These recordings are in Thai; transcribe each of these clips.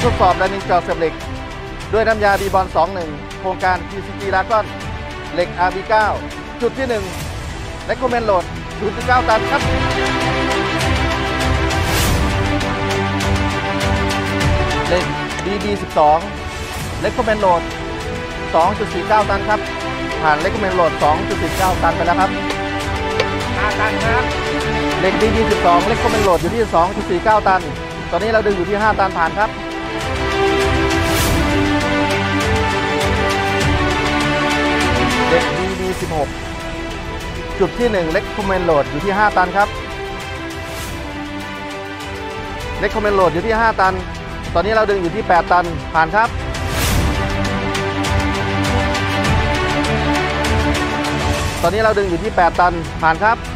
ทดสอบแรงดึงจอเสียบเหล็กด้วยน้ำยาดีบอล21โครงการ PCG ดากอนเหล็ก RB9 จุดที่1 Recommend Load 0.9 ตันครับเหล็ก DB12 Recommend Load 2.49 ตันครับผ่าน Recommend Load 2.49 ตันไปแล้วครับ5 ตันครับเหล็ก DB12 Recommend Load อยู่ที่ 2.49 ตันตอนนี้เราดึงอยู่ที่5 ตันผ่านครับเหล็ก DB16 จุดที่1 Recommend Load อยู่ที่5 ตันครับ Recommend Load อยู่ที่5 ตันตอนนี้เราดึงอยู่ที่8 ตันผ่านครับตอนนี้เราดึงอยู่ที่8 ตันผ่านครับ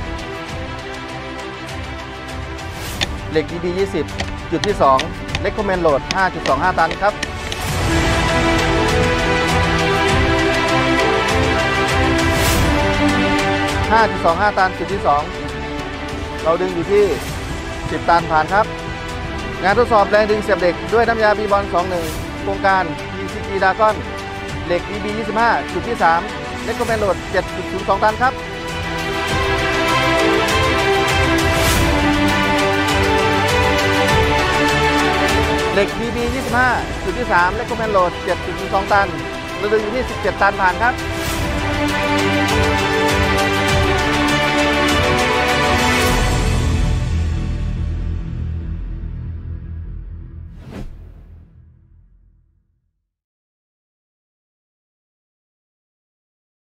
เหล็ก DB20 จุดที่2 Recommend Load 5.25 ตันครับ5.25 ตันจุดที่2เราดึงอยู่ที่10 ตันผ่านครับงานทดสอบแรงดึงเสียบเหล็กด้วยน้ำยาบีบอล21โครงการ PCG ดากอนเหล็ก DB25 จุดที่3 Recommend Load 7.02 ตันครับเหล็ก DB25 จุดที่3 Recommend Load 7.02 ตันเราดึงอยู่ที่17 ตันผ่านครับ